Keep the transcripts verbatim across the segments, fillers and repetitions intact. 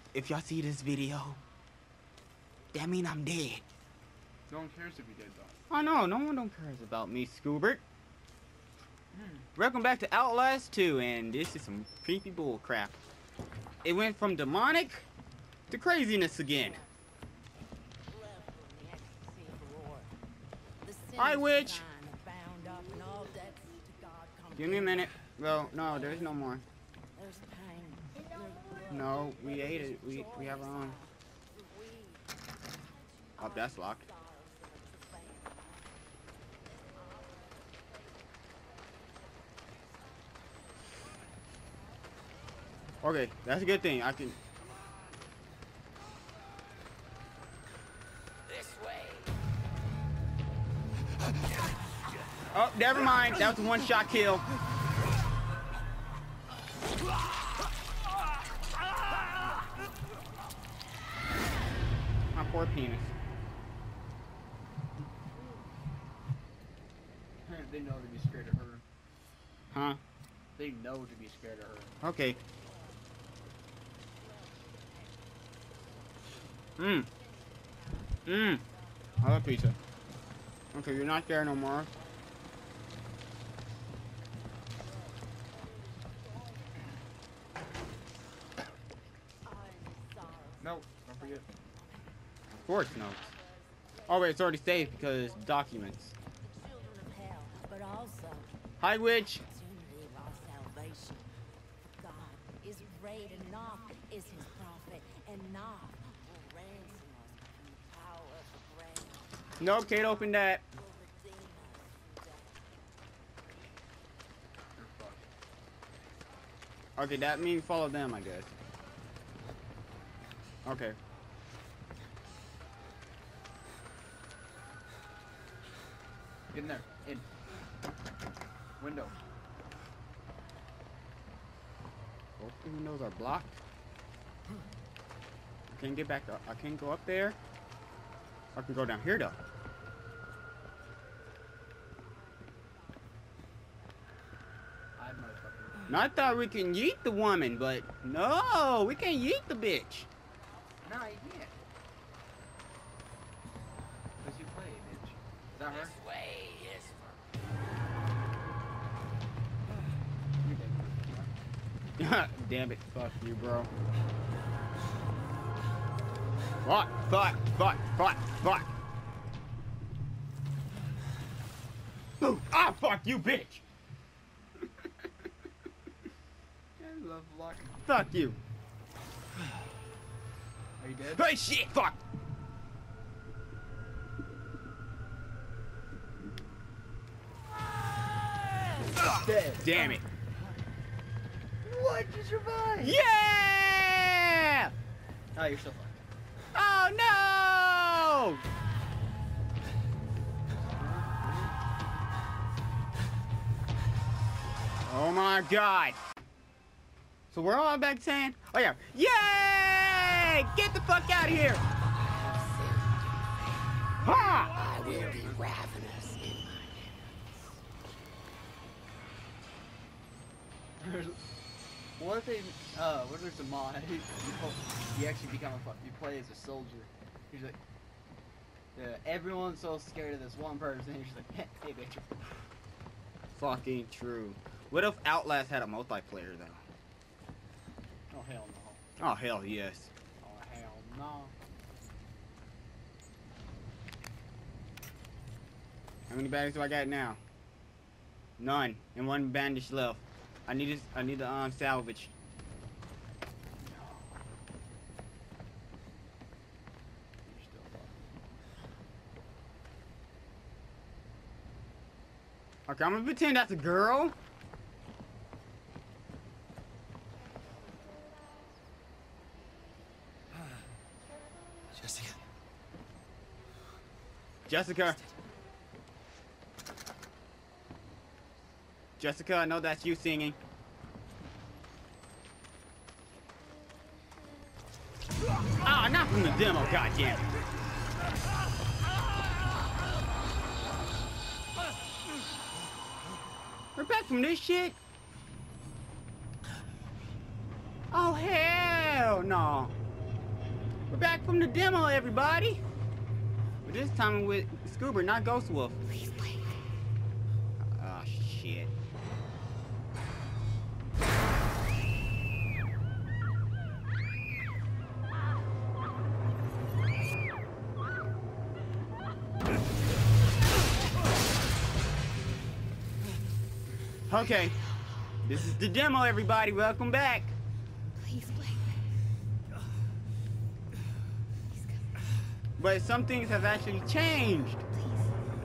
if y'all see this video, that mean I'm dead. No one cares if you're dead, though. I know, no one don't cares about me, Scoobert. Hmm. Welcome back to Outlast two, and this is some creepy bull crap. It went from demonic to craziness again. Hi, witch! Give me a minute. Well, no, there's no more. No, we ate it. We, we have our own. Oh, that's locked. Okay, that's a good thing. I can. This way. Oh, never mind. That was a one-shot kill. My poor penis. They know to be scared of her. Huh? They know to be scared of her. Okay. Mmm. Mmm. I love pizza. Okay, you're not there no more. No, don't forget. Of course, no. Oh wait, it's already saved because documents. But also, Hi, witch. opportunity of our salvation. God is great, and Knock is his prophet, and Knock will ransom us from the power of the grave. Nope, can't open that. Will redeem us from death. You're fucked. Okay, that means follow them, I guess. Okay. Get in there. In. Window. Both the windows are blocked. I can't get back up. I can't go up there. I can go down here though. I motherfucker. Now, I thought we can yeet the woman, but no, we can't yeet the bitch. No, you can't. Because you play, bitch. Is that her? This way is for Damn it, fuck you, bro. Fuck, fuck, fuck, fuck, fuck. Ooh, ah, fuck you, bitch. I love luck. Fuck you. Are you dead? Hey, shit, fuck. Dead. Damn it. What? You survived? Yeah! Oh, you're still fucked. Oh, no! Oh, my God. So we're all back saying, oh, yeah. Yay! Get the fuck out of here! Ha! I will be ravenous in my hands. What if they, uh, what if there's a mod? You, you actually become a fuck. You play as a soldier. He's like, yeah, everyone's so scared of this one person. He's just like, hey, bitch. Fucking true. What if Outlast had a multiplayer, though? Oh, hell no. Oh, hell yes. Oh, hell no. How many batteries do I got now? None. And one bandage left. I need this, I need the um salvage. You're still fucked. Okay, I'm gonna pretend that's a girl. Jessica. Jessica. Jessica, I know that's you singing. Ah, not from the demo, goddammit. We're back from this shit? Oh, hell no. We're back from the demo, everybody. But this time with Scuba, not Ghost Wolf. Please, Blake. Oh shit. Okay, this is the demo, everybody. Welcome back. Please, Blake. Please come. But some things have actually changed. Please.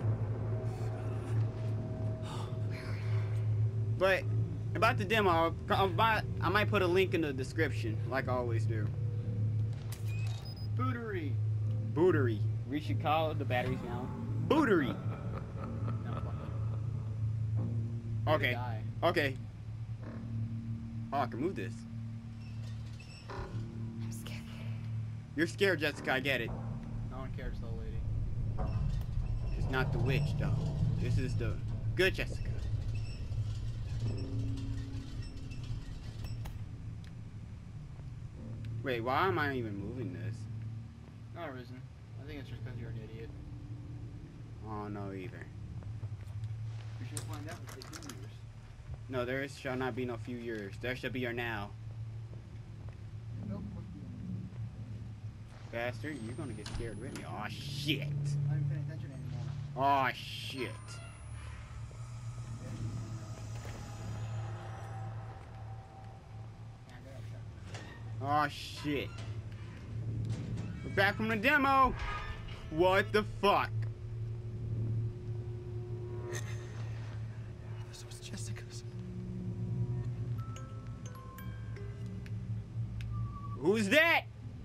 But about the demo, I might, I might put a link in the description, like I always do. Bootery. Bootery. We should call the batteries now Bootery. No, fuck it. Okay. Die. Okay. Oh, I can move this. I'm scared. You're scared, Jessica. I get it. No one cares, though, lady. It's not the witch, though. This is the good Jessica. Wait, why am I even moving this? Not a reason. I think it's just because you're an idiot. Oh, no, either. We should find out if they do yours. No, there shall not be no few years. There shall be a now. Nope. Bastard, you're gonna get scared with me. Oh shit. I'm not paying attention anymore. Oh shit. Oh shit. We're back from the demo. What the fuck? This was Jessica's. Who's that?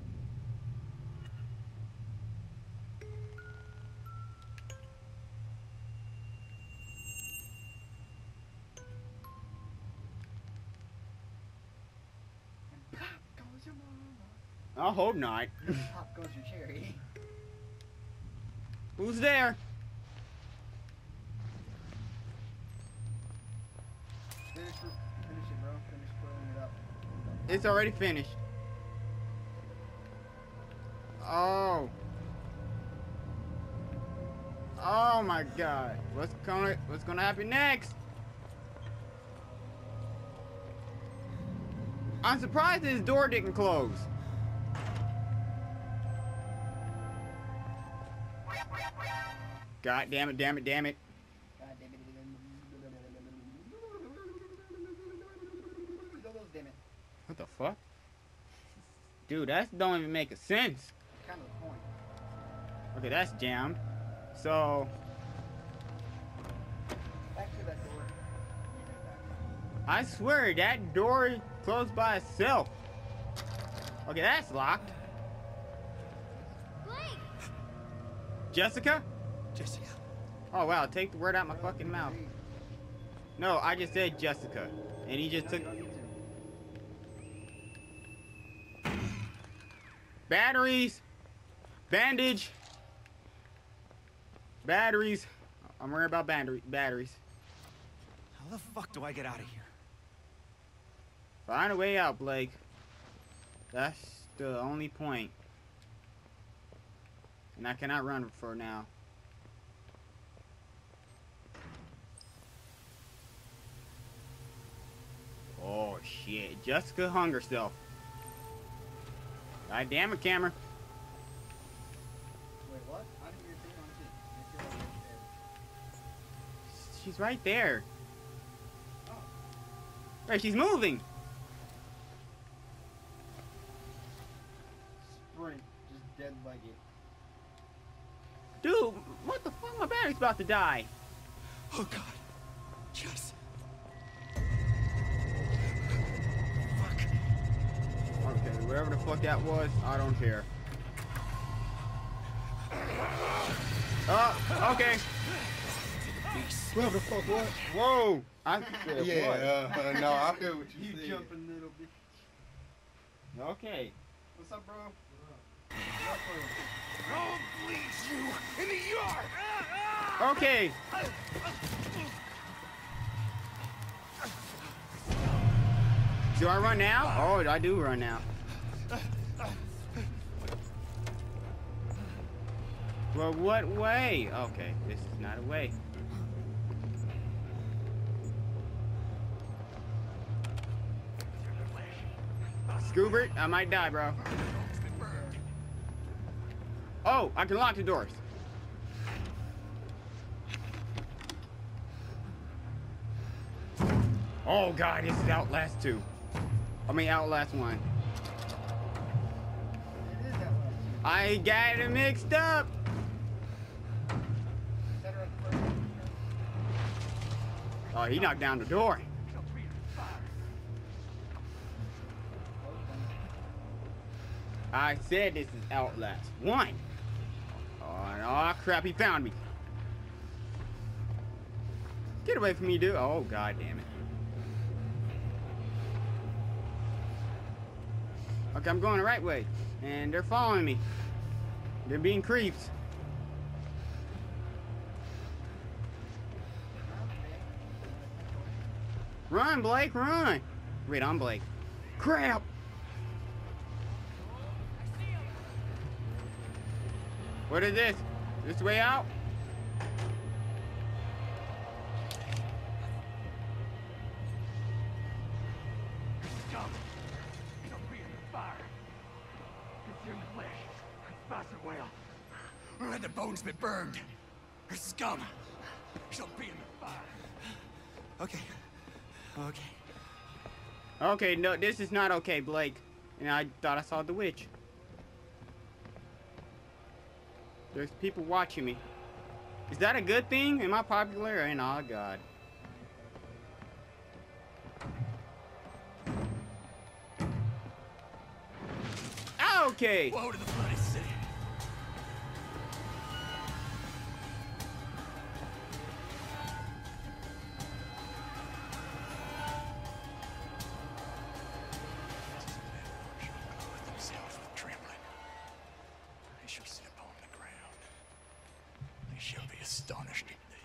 Pop goes your mama. I hope not. Pop goes your cherry. Who's there? Finish, it- finish it, bro. Finish blowing it up. It's already finished. Oh. Oh my god. What's gonna what's gonna happen next? I'm surprised this door didn't close. God damn it, damn it, damn it. God damn it. Almost damn it. What the fuck? Dude, that don't even make a sense. Kind of the point. Okay, that's jammed. So, Back to that door. I swear that door closed by itself. Okay, that's locked. Blake! Jessica? Jessica. Oh wow, take the word out my fucking mouth. No, I just said Jessica. And he just took batteries, bandage, batteries. I'm worried about battery batteries. How the fuck do I get out of here? Find a way out, Blake. That's the only point. And I cannot run for now. Oh shit, Jessica hung herself. God damn it, camera. Wait, what? I didn't hear your thing on it. She's right there. Oh. Right, she's moving. Sprint. Just dead like it. Dude, what the fuck? My battery's about to die. Oh god. Jess. Okay, whatever the fuck that was, I don't care. Oh, okay. What the fuck, what? Whoa. I said Yeah, uh, no, I hear what you, You said. jumping little bitch. what? Okay. What's up, bro? I'll bleed you in the yard. Okay. Do I run now? Oh, I do run now. Well, what way? Okay, this is not a way. Scoobert, I might die, bro. Oh, I can lock the doors. Oh god, this is Outlast two. I mean Outlast one. It is that way. I got it mixed up. Set her up first. Oh, he knocked down the door. I said this is Outlast one. Oh, oh crap, he found me. Get away from me, dude. Oh, god damn it. Okay, I'm going the right way. And they're following me. They're being creeps. Run, Blake, run. Wait, I'm Blake. Crap. What is this? This way out? Scum! Shall be in the fire. Consume the flesh. Spice it well. Let the bones be burned. Her scum shall be in the fire. Okay. Okay. Okay, no, this is not okay, Blake. And I thought I saw the witch. There's people watching me. Is that a good thing? Am I popular? And oh god. Okay. Woe to the bloody city. Themselves with trembling. They shall sit upon the ground. They shall be astonished at thee.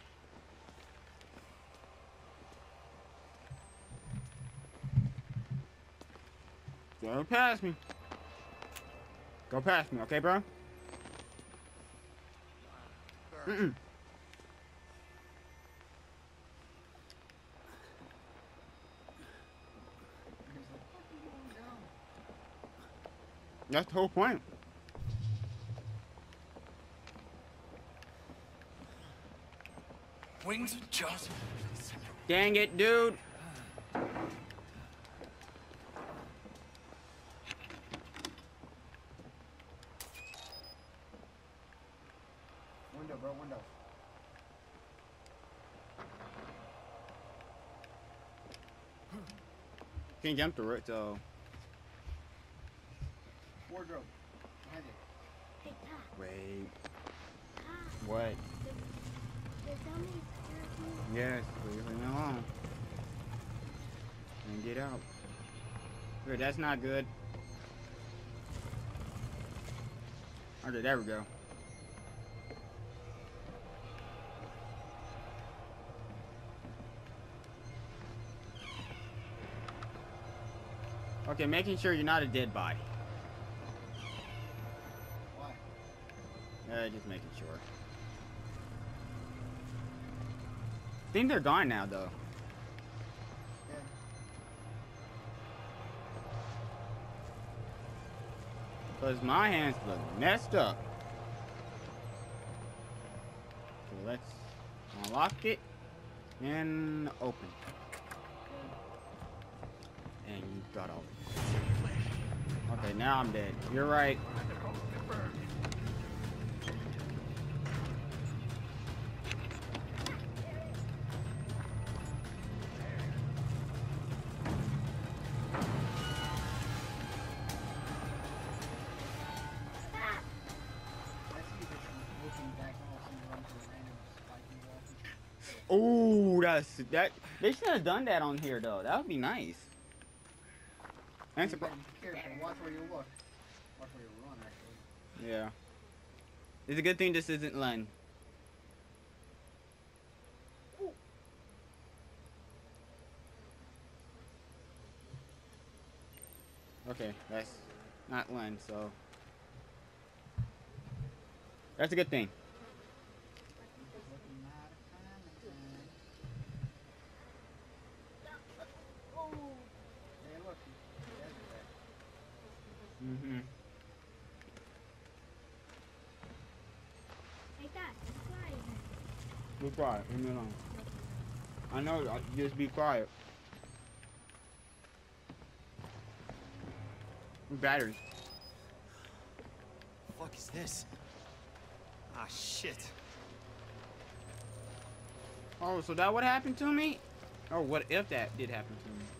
Go past me. Go past me, okay, bro? Mm-mm. That's the whole point. Wings and jaws. Dang it, dude. Window, bro, window. Can't jump through it, so. Wardrobe. Behind you. Hey, Pa, Wait. Pa, What? the, the dummies scared me. Yes, leave me alone. And get out. Good, that's not good. Okay, there we go. Okay, making sure you're not a dead body. Why? Uh, just making sure. I think they're gone now, though. Yeah. Because my hands look messed up. So let's unlock it and open. And you got all. Okay, now I'm dead. You're right. Oh, that's that. They should have done that on here though. That would be nice. And Be surpri- careful. Watch where you look. Watch where you run, actually. yeah. It's a good thing this isn't Len. Okay, that's not Len, so. That's a good thing. Mm-hmm. Take that. That's right. Be quiet. Leave me alone. I know. I- Just be quiet. Batteries. The fuck is this? Ah, shit. Oh, so that what happened to me? Or what if that did happen to me?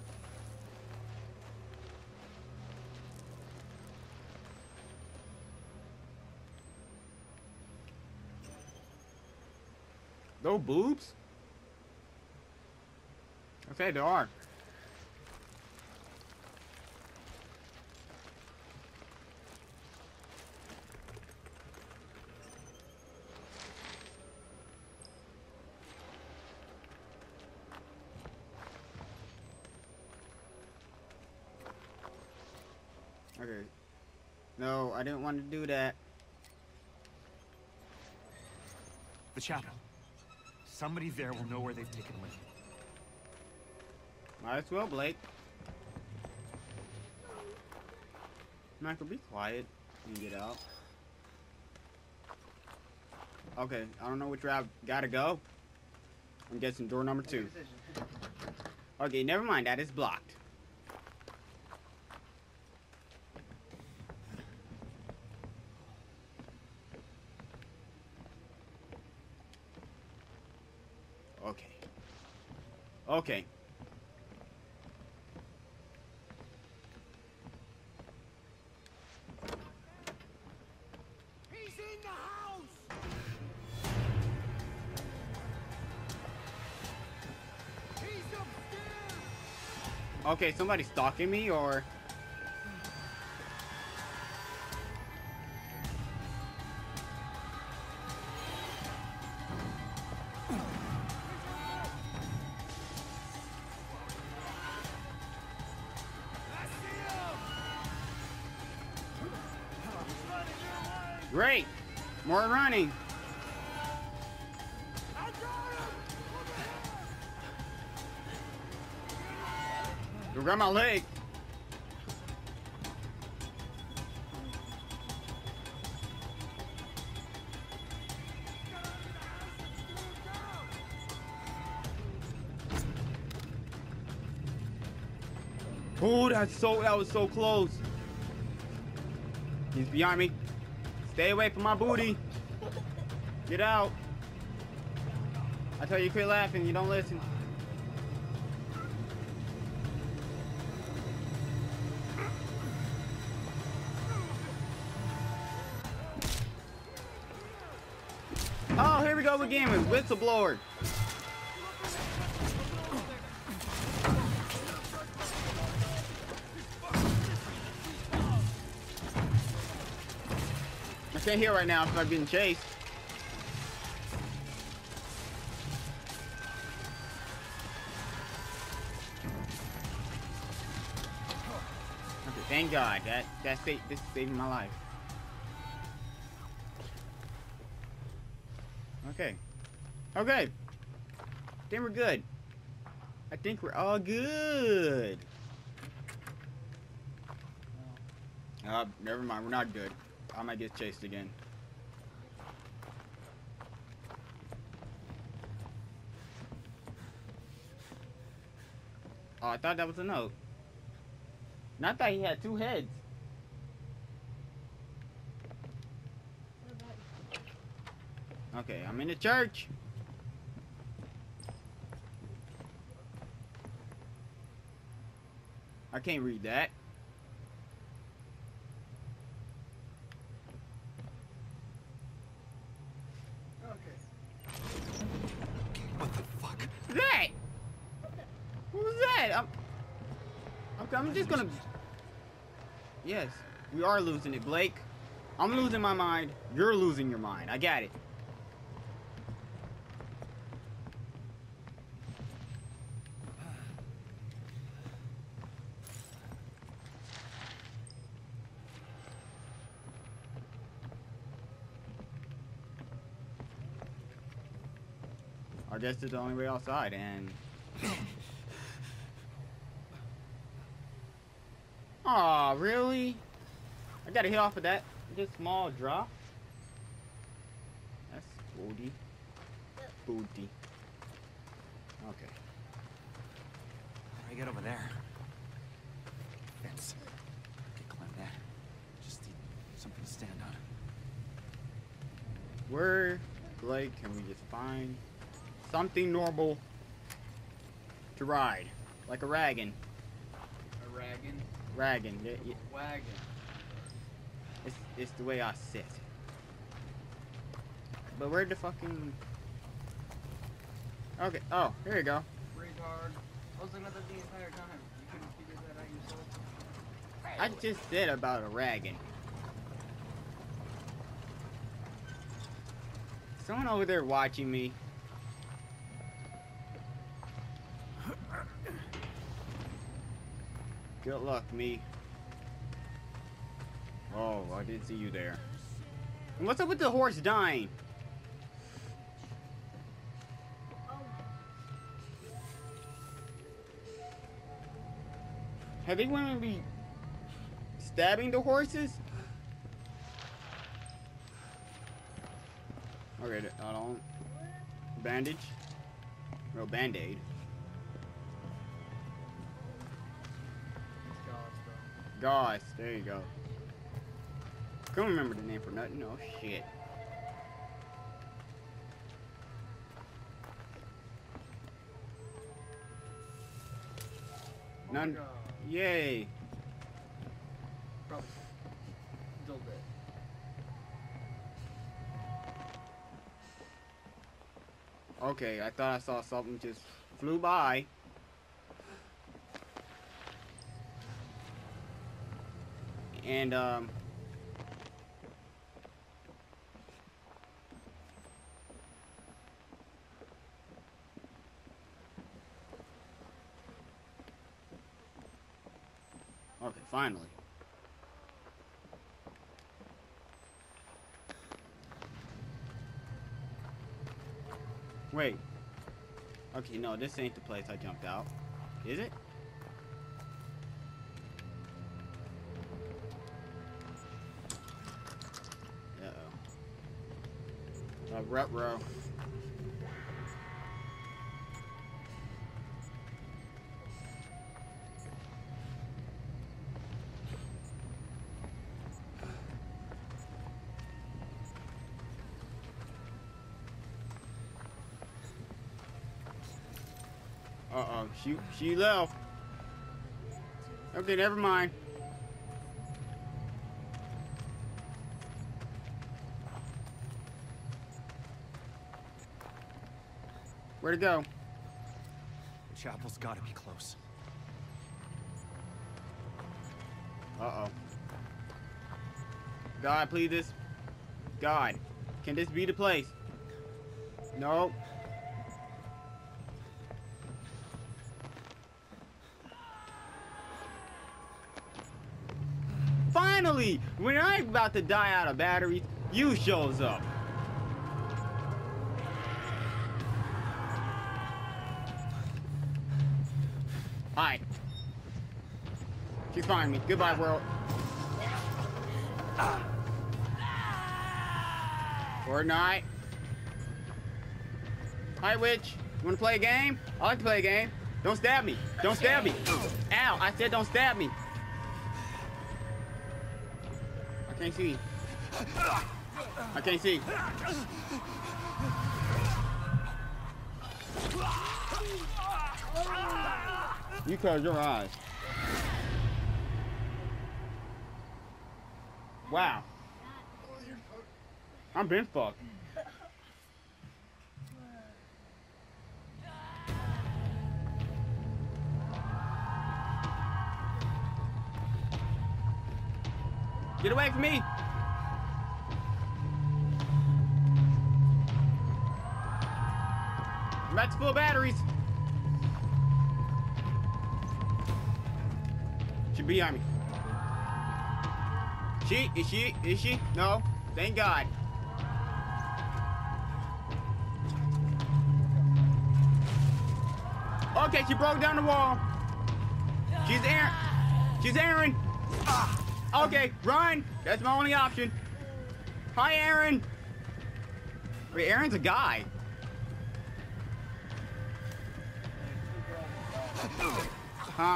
Those boobs? Okay, there are. Okay. No, I didn't want to do that. The chapel. Somebody there will know where they've taken Lynn. Might as well, Blake. Michael, be quiet and get out. Okay, I don't know which way I've gotta go. I'm guessing door number two. Okay, never mind, that is blocked. Okay. Okay. He's in the house! He's upstairs! Okay, somebody stalking me or... Great! More running! You got my leg! Oh, that's so, that was so close! He's behind me. Stay away from my booty. Get out. I tell you quit laughing, you don't listen. Oh, here we go again with whistleblower. I can't hear right now if I'm being chased. Okay, thank God that that saved this is saving my life. Okay, okay. I think we're good. I think we're all good. Uh, never mind. We're not good. I might get chased again. Oh, I thought that was a note. Not that he had two heads. Okay, I'm in the church. I can't read that. What the fuck? Who's that? Who's that? I'm, okay, I'm just gonna... Yes, we are losing it, Blake. I'm losing my mind. You're losing your mind. I got it. guess it's the only way outside, and... Aw, really? I gotta hit off of that just small drop. That's booty. Booty. Okay. How do I get over there? Fence. I can climb that. Just need something to stand on. Where, like, can we just find something normal to ride? Like a wagon. A raggin? Wagon. Yeah, yeah. Wagon. It's, it's the way I sit. But where the fucking... Okay, oh, here you go. Retard. I was looking at that the entire time. You couldn't figure that out yourself? I just said about a wagon. Someone over there watching me. Good luck, me. Oh, I didn't see you there. And what's up with the horse dying? Have they want to be stabbing the horses? Okay, hold on. Bandage? No, band-aid. It's Gauze, bro. Gauze, there you go. Couldn't remember the name for nothing. Oh shit. None. God. Yay. Probably. Still dead. Okay, I thought I saw something just flew by. And um Okay, finally. Wait. Okay, no, this ain't the place I jumped out. Is it? Uh-oh. Uh, ruh-roh. Uh-oh, she, she left. Okay, never mind. Where'd it go? The chapel's gotta be close. Uh-oh. God, please this. God, can this be the place? No. Finally, when I'm about to die out of batteries, you shows up. Hi. She's finding me. Goodbye, world. Fortnite. Hi, witch. You wanna play a game? I like to play a game. Don't stab me. Don't stab me. Ow, I said don't stab me. I can't see. I can't see. You close your eyes. Wow. I'm been fucked. Get away from me! I'm back to full batteries. She behind me. She? Is she? Is she? No. Thank God. Okay, she broke down the wall. She's Aaron. She's Aaron. Okay, run. That's my only option. Hi, Aaron. Wait, Aaron's a guy. Huh?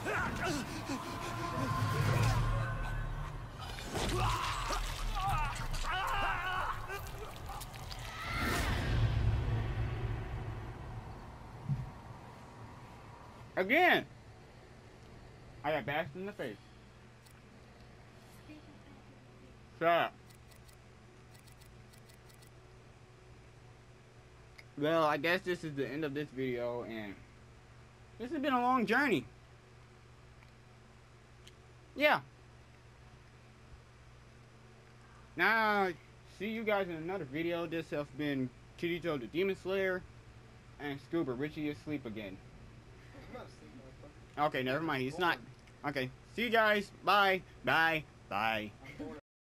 Again. I got bashed in the face. Shut up. Well, I guess this is the end of this video, and this has been a long journey. Yeah. Now, see you guys in another video. This has been Kirito the Demon Slayer, and Scuba. Richie is asleep again. Okay, never mind. He's not. Okay. See you guys. Bye. Bye. Bye.